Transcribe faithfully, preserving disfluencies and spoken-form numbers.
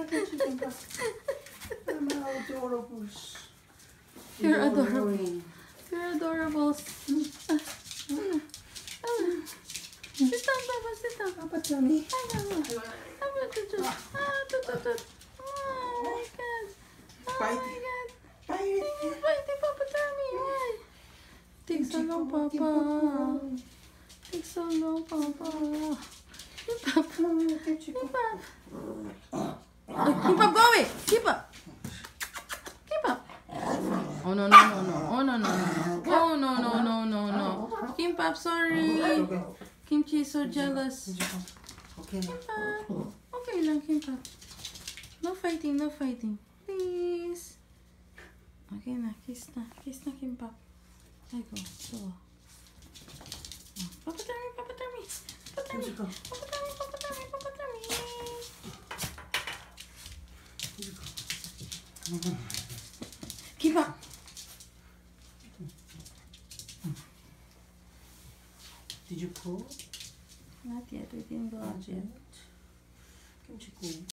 Kimcheekokimpap. I'm adorable. You're adorable. You're adorable. Sit down, Papa. Sit down. Papatermi. Oh my God. Oh Bite. my God. Bite. You're biting Papatermi. Why? Take so long, Papa. Take so long, Papa. Kimpap. Kimpap. Kimpap, go away. Kimpap. Kimpap. Oh no no no no. Oh no no no. Oh no no no no no. Kimpap, sorry. Kimchi is so jealous. Okay. Kimpap. Okay lang, Kimpap. No fighting, no fighting. Please. Okay na, kiss na. Kiss na, Kimpap. I go. So. Papatermi, Papatermi. Papatermi. Papatermi, Papatermi, Papatermi. Kimpap. Did you pull? Not yet, we didn't go out yet. Kimchi cool.